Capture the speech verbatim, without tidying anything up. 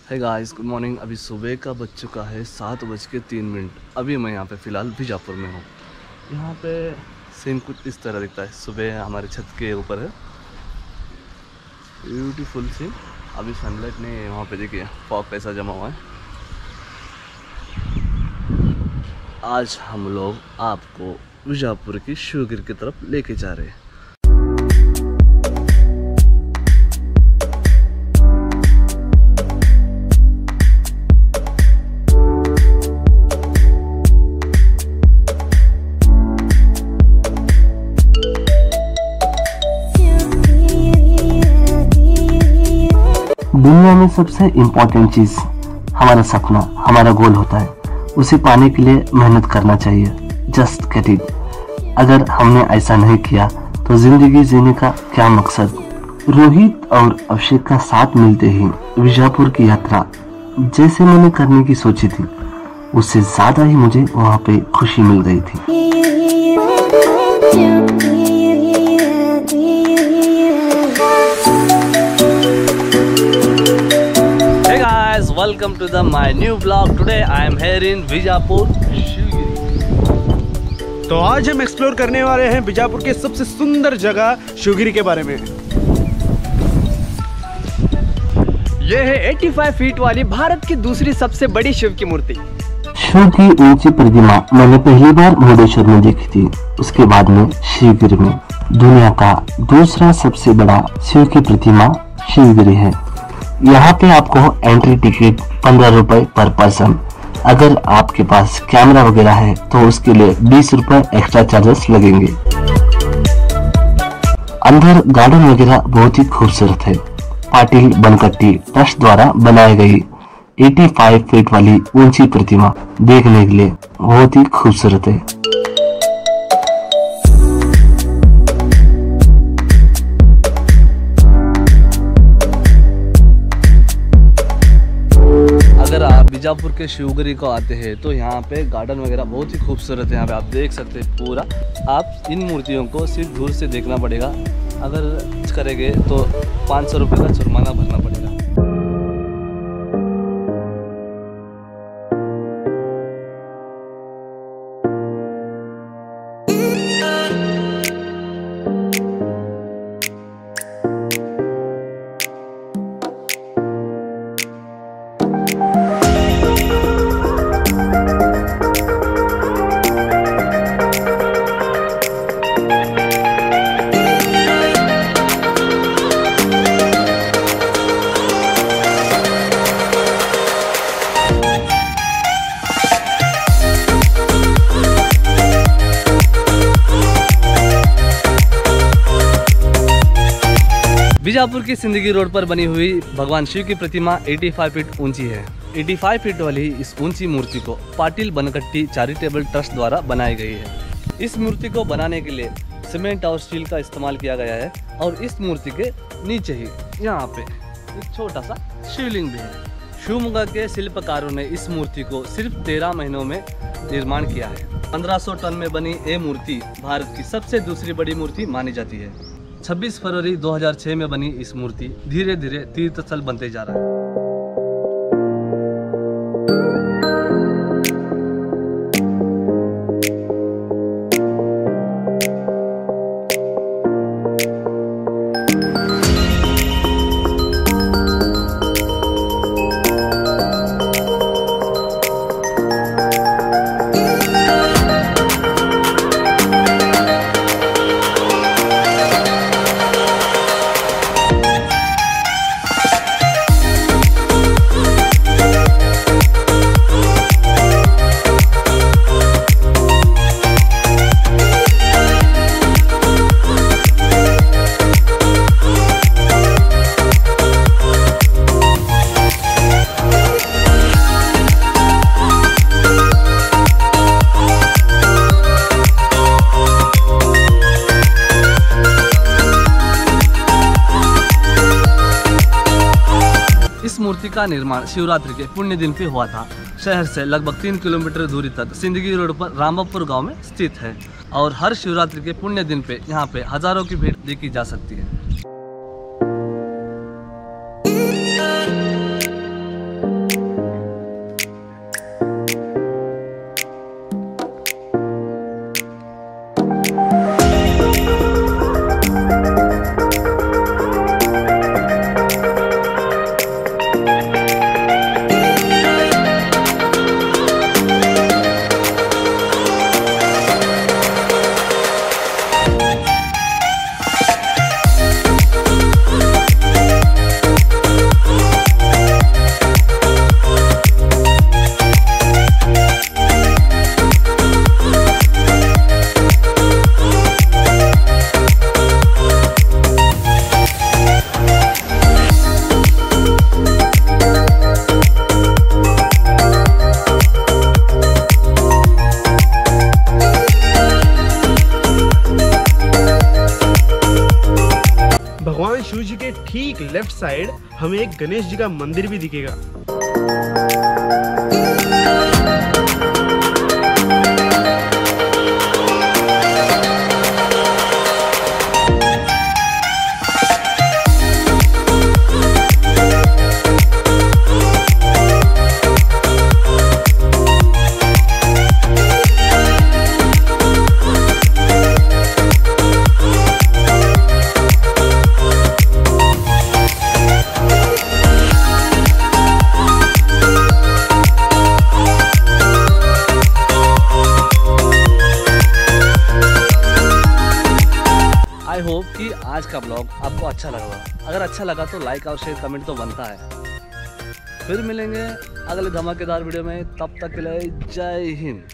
है guys, good morning. अभी सुबह का बज चुका है सात बज के तीन मिनट। अभी मैं यहाँ पे फ़िलहाल बीजापुर में हूँ। यहाँ पे सीन कुछ इस तरह दिखता है। सुबह हमारे छत के ऊपर है, ब्यूटीफुल सीन। अभी सनलाइट नहीं है वहाँ पे, देखिए फॉग कैसा जमा हुआ है। आज हम लोग आपको बीजापुर की शिवगिरी की तरफ लेके जा रहे हैं। दुनिया में सबसे इम्पोर्टेंट चीज हमारा सपना, हमारा गोल होता है। उसे पाने के लिए मेहनत करना चाहिए। Just get it. अगर हमने ऐसा नहीं किया तो जिंदगी जीने का क्या मकसद। रोहित और अभिषेक का साथ मिलते ही बीजापुर की यात्रा जैसे मैंने करने की सोची थी, उससे ज्यादा ही मुझे वहाँ पे खुशी मिल गई थी। Welcome to the my new vlog. Today I am here in Bijapur Shivagiri. तो आज हम एक्सप्लोर करने वाले हैं बीजापुर के सबसे सुंदर जगह शिवगिरी के बारे में। यह है पचासी फीट वाली भारत की दूसरी सबसे बड़ी शिव की मूर्ति। शिव की ऊंची प्रतिमा मैंने पहली बार मुरुडेश्वर में देखी थी, उसके बाद में शिवगिरी में। दुनिया का दूसरा सबसे बड़ा शिव की प्रतिमा शिवगिरी है। यहाँ पे आपको एंट्री टिकट पंद्रह रुपए पर पर्सन। अगर आपके पास कैमरा वगैरह है तो उसके लिए बीस रुपए एक्स्ट्रा चार्जेस लगेंगे। अंदर गार्डन वगैरह बहुत ही खूबसूरत है। पाटिल बनकट्टी ट्रस्ट द्वारा बनाई गई पचासी फीट वाली ऊंची प्रतिमा देखने के लिए बहुत ही खूबसूरत है। अगर आप बीजापुर के शिवगिरी को आते हैं तो यहाँ पे गार्डन वगैरह बहुत ही खूबसूरत है। यहाँ पे आप देख सकते हैं पूरा। आप इन मूर्तियों को सिर्फ दूर से देखना पड़ेगा। अगर करेंगे तो पाँच सौ रुपये का जुर्माना भरना पड़ेगा। बीजापुर की सिंदगी रोड पर बनी हुई भगवान शिव की प्रतिमा पचासी फीट ऊंची है। पचासी फीट वाली इस ऊंची मूर्ति को पाटिल बनकट्टी चैरिटेबल ट्रस्ट द्वारा बनाई गई है। इस मूर्ति को बनाने के लिए सीमेंट और स्टील का इस्तेमाल किया गया है और इस मूर्ति के नीचे ही यहाँ पे एक छोटा सा शिवलिंग भी है। शिवमोगा के शिल्पकारों ने इस मूर्ति को सिर्फ तेरह महीनों में निर्माण किया है। पंद्रह सौ टन में बनी ये मूर्ति भारत की सबसे दूसरी बड़ी मूर्ति मानी जाती है। छब्बीस फरवरी दो हज़ार छह में बनी इस मूर्ति धीरे धीरे तीर्थस्थल बनते जा रहा है। इस मूर्ति का निर्माण शिवरात्रि के पुण्य दिन पे हुआ था। शहर से लगभग तीन किलोमीटर दूरी तक सिंदगी रोड पर रामबापुर गांव में स्थित है और हर शिवरात्रि के पुण्य दिन पे यहाँ पे हजारों की भीड़ देखी जा सकती है। लेफ्ट साइड हमें एक गणेश जी का मंदिर भी दिखेगा। आई होप कि आज का ब्लॉग आपको अच्छा लगा होगा। अगर अच्छा लगा तो लाइक और शेयर कमेंट तो बनता है। फिर मिलेंगे अगले धमाकेदार वीडियो में, तब तक के लिए जय हिंद।